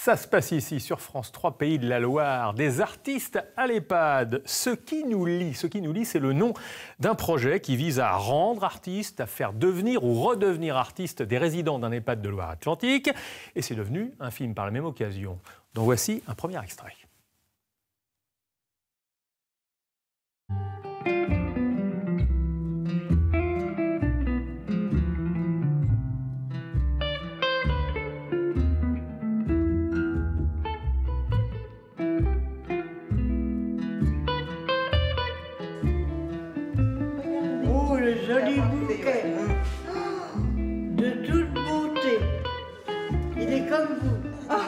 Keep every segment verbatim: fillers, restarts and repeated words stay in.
Ça se passe ici, sur France trois, Pays de la Loire. Des artistes à l'EHPAD. Ce qui nous lie, ce qui nous lie, c'est le nom d'un projet qui vise à rendre artistes, à faire devenir ou redevenir artistes des résidents d'un EHPAD de Loire-Atlantique. Et c'est devenu un film par la même occasion. Donc voici un premier extrait. Joli bouquet, de toute beauté. Il est comme vous.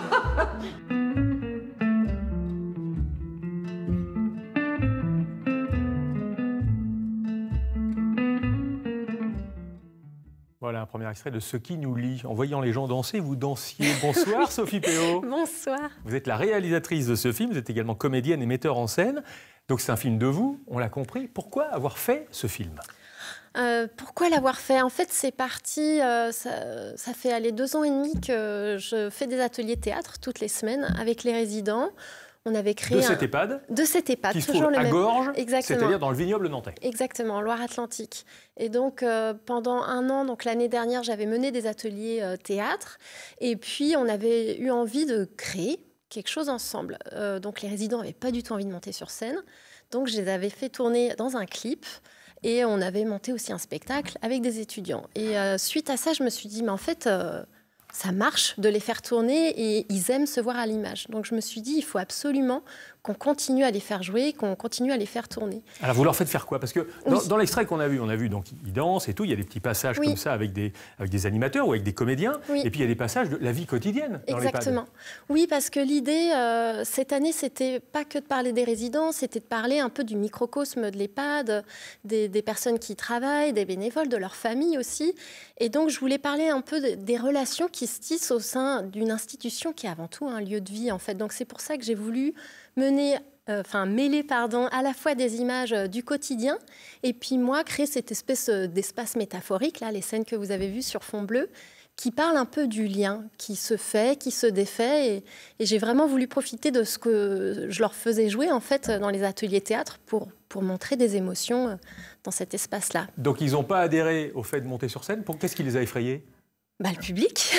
Voilà un premier extrait de Ce qui nous lie. En voyant les gens danser, vous dansiez. Bonsoir Sophie Péot. Bonsoir. Vous êtes la réalisatrice de ce film, vous êtes également comédienne et metteur en scène. Donc c'est un film de vous, on l'a compris. Pourquoi avoir fait ce film ? Euh, pourquoi l'avoir fait? En fait, c'est parti, euh, ça, ça fait aller deux ans et demi que je fais des ateliers théâtre toutes les semaines avec les résidents. On avait créé de cet un... EHPAD De cet EHPAD, qui se toujours trouve le à même. Gorges, Exactement. c'est-à-dire dans le vignoble nantais. Exactement, en Loire-Atlantique. Et donc, euh, pendant un an, donc l'année dernière, j'avais mené des ateliers euh, théâtre. Et puis, on avait eu envie de créer quelque chose ensemble. Euh, donc, les résidents n'avaient pas du tout envie de monter sur scène. Donc, je les avais fait tourner dans un clip. Et on avait monté aussi un spectacle avec des étudiants. Et euh, suite à ça, je me suis dit, mais en fait, euh, ça marche de les faire tourner et ils aiment se voir à l'image. Donc je me suis dit, il faut absolument qu'on continue à les faire jouer, qu'on continue à les faire tourner. Alors vous leur faites faire quoi? Parce que dans, oui. dans l'extrait qu'on a vu, on a vu donc ils dansent et tout, il y a des petits passages oui. comme ça avec des, avec des animateurs ou avec des comédiens. Oui. Et puis il y a des passages de la vie quotidienne dans l'EHPAD. Exactement. Oui, parce que l'idée, euh, cette année, c'était pas que de parler des résidents, c'était de parler un peu du microcosme de l'EHPAD, des, des personnes qui y travaillent, des bénévoles, de leur famille aussi. Et donc, je voulais parler un peu de, des relations qui se tissent au sein d'une institution qui est avant tout un lieu de vie, en fait. Donc, c'est pour ça que j'ai voulu mener... Euh, enfin mêler pardon, à la fois des images euh, du quotidien et puis moi créer cette espèce euh, d'espace métaphorique, là, les scènes que vous avez vues sur fond bleu, qui parlent un peu du lien qui se fait, qui se défait. Et, et j'ai vraiment voulu profiter de ce que je leur faisais jouer en fait dans les ateliers théâtre pour, pour montrer des émotions euh, dans cet espace-là. Donc ils n'ont pas adhéré au fait de monter sur scène. Qu'est-ce qui les a effrayés? Bah, le public.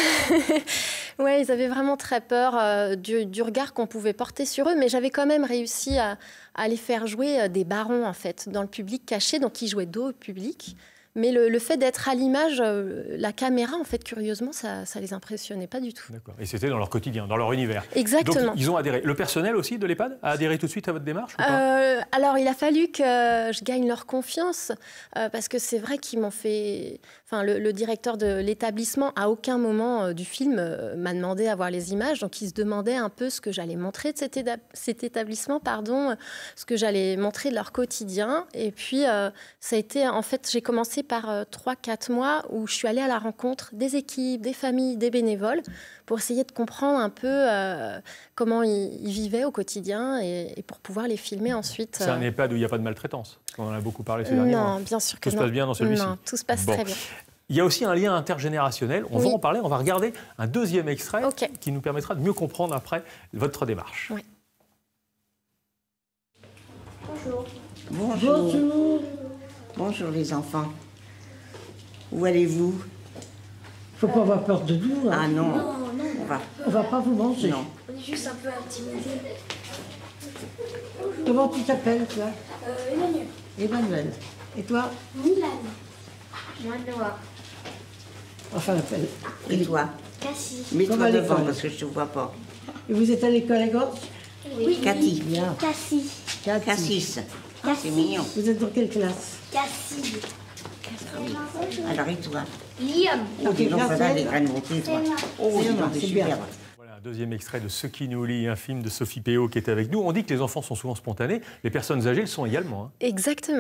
Ouais, ils avaient vraiment très peur euh, du, du regard qu'on pouvait porter sur eux, mais j'avais quand même réussi à, à les faire jouer euh, des barons, en fait, dans le public caché, donc ils jouaient dos au public. Mais le, le fait d'être à l'image, euh, la caméra, en fait, curieusement, ça ne les impressionnait pas du tout. D'accord. Et c'était dans leur quotidien, dans leur univers. Exactement. Donc ils ont adhéré. Le personnel aussi de l'EHPAD a adhéré tout de suite à votre démarche ou pas? euh, Alors, il a fallu que je gagne leur confiance, euh, parce que c'est vrai qu'ils m'ont fait... Enfin, le, le directeur de l'établissement, à aucun moment euh, du film, euh, m'a demandé à voir les images. Donc, il se demandait un peu ce que j'allais montrer de cet, éda... cet établissement, pardon, ce que j'allais montrer de leur quotidien. Et puis, euh, ça a été... En fait, j'ai commencé par trois quatre mois où je suis allée à la rencontre des équipes, des familles, des bénévoles pour essayer de comprendre un peu euh, comment ils, ils vivaient au quotidien et, et pour pouvoir les filmer ensuite. C'est un EHPAD où il n'y a pas de maltraitance. On en a beaucoup parlé ces derniers mois. Non, bien sûr que tout non. Tout se passe bien dans celui-ci? Non, tout se passe bon. très bien. Il y a aussi un lien intergénérationnel. On oui. va en parler. On va regarder un deuxième extrait okay. qui nous permettra de mieux comprendre après votre démarche. Oui. Bonjour. Bonjour. Bonjour. Bonjour les enfants. Où allez-vous? Faut pas avoir peur de nous. Hein. Ah non. Non, non, On va. On va pas vous manger. Non. on est juste un peu intimidés. Comment tu t'appelles, toi? Euh, Emmanuel. Emmanuel. Et toi? Milan. Moi, Noah. Enfin, l'appelle. Et toi? Cassie. Mets-toi Comme à devant l'école. parce que je te vois pas. Et vous êtes à l'école à Gorges? Oui. Cathy. Bien. Cassie. Cathy. Cassis. Ah, c'est mignon. Vous êtes dans quelle classe? Cassie. Alors et toi? Liam. Oh, dis donc, voilà les graines montées, toi. Oh, C'est dis bien, donc, c'est c'est super. bien. Voilà un deuxième extrait de Ce qui nous lie, un film de Sophie Péot qui est avec nous. On dit que les enfants sont souvent spontanés. Les personnes âgées le sont également. Hein. Exactement.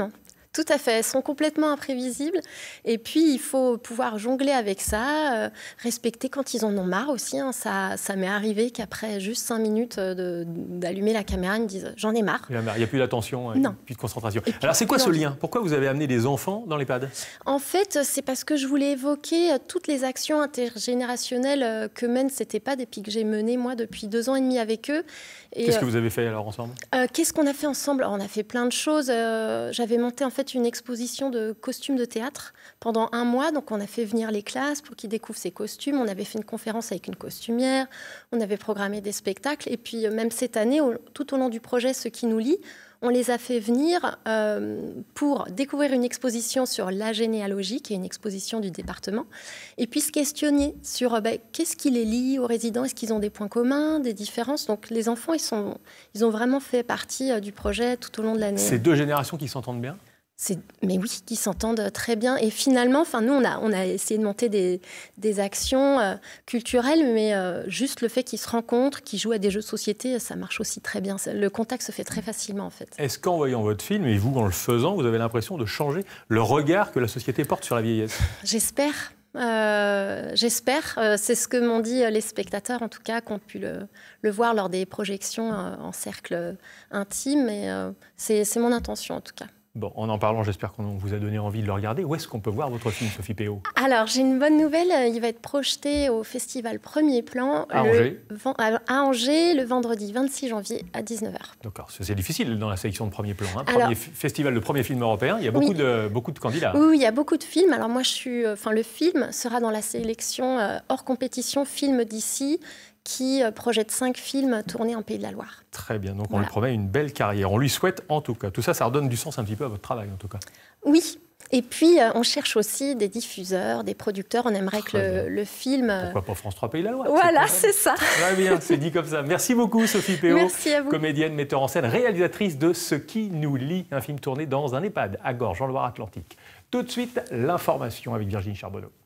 Tout à fait, elles sont complètement imprévisibles. Et puis, il faut pouvoir jongler avec ça, euh, respecter quand ils en ont marre aussi. Hein. Ça, ça m'est arrivé qu'après juste cinq minutes de, d'allumer la caméra, ils me disent « j'en ai marre ». Il n'y a plus d'attention, il n'y a plus de concentration. Puis, alors, c'est quoi ce lien? Pourquoi vous avez amené des enfants dans l'EHPAD? En fait, c'est parce que je voulais évoquer toutes les actions intergénérationnelles que mènent cette EHPAD et puis que j'ai menées, moi, depuis deux ans et demi avec eux. Qu'est-ce que vous avez fait alors ensemble? euh, Qu'est-ce qu'on a fait ensemble? Alors, on a fait plein de choses. Euh, J'avais monté en fait une exposition de costumes de théâtre pendant un mois. Donc, on a fait venir les classes pour qu'ils découvrent ces costumes. On avait fait une conférence avec une costumière. On avait programmé des spectacles. Et puis, même cette année, au, tout au long du projet Ce qui nous lie, on les a fait venir euh, pour découvrir une exposition sur la généalogie, qui est une exposition du département, et puis se questionner sur euh, bah, qu'est-ce qui les lie aux résidents, est-ce qu'ils ont des points communs, des différences. Donc les enfants, ils, sont, ils ont vraiment fait partie euh, du projet tout au long de l'année. C'est deux générations qui s'entendent bien? Mais oui, qui s'entendent très bien. Et finalement, enfin, nous, on a, on a essayé de monter des, des actions euh, culturelles, mais euh, juste le fait qu'ils se rencontrent, qu'ils jouent à des jeux de société, ça marche aussi très bien. Le contact se fait très facilement, en fait. Est-ce qu'en voyant votre film, et vous, en le faisant, vous avez l'impression de changer le regard que la société porte sur la vieillesse? J'espère. Euh, J'espère. Euh, c'est ce que m'ont dit les spectateurs, en tout cas, qui ont pu le, le voir lors des projections euh, en cercle intime. Et euh, c'est mon intention, en tout cas. Bon, en en parlant, j'espère qu'on vous a donné envie de le regarder. Où est-ce qu'on peut voir votre film, Sophie Péot? Alors, j'ai une bonne nouvelle. Il va être projeté au festival Premier Plan à le, Angers. à Angers le vendredi vingt-six janvier à dix-neuf heures. D'accord, c'est difficile dans la sélection de Premier Plan. Hein. Alors, premier festival de premier film européen, il y a beaucoup, oui. de, beaucoup de candidats. Oui, oui, il y a beaucoup de films. Alors moi, je suis, enfin, le film sera dans la sélection euh, hors compétition Film d'ici, qui projette cinq films tournés en Pays de la Loire. Très bien, donc voilà. On lui promet une belle carrière. On lui souhaite en tout cas. Tout ça, ça redonne du sens un petit peu à votre travail en tout cas. Oui, et puis on cherche aussi des diffuseurs, des producteurs. On aimerait Très que le, le film... Pourquoi pas France trois Pays de la Loire? Voilà, c'est ça. Très bien, c'est dit comme ça. Merci beaucoup Sophie Péot. Merci à vous. Comédienne, metteur en scène, réalisatrice de Ce qui nous lie, un film tourné dans un EHPAD à Gorge, en Loire-Atlantique. Tout de suite, l'information avec Virginie Charbonneau.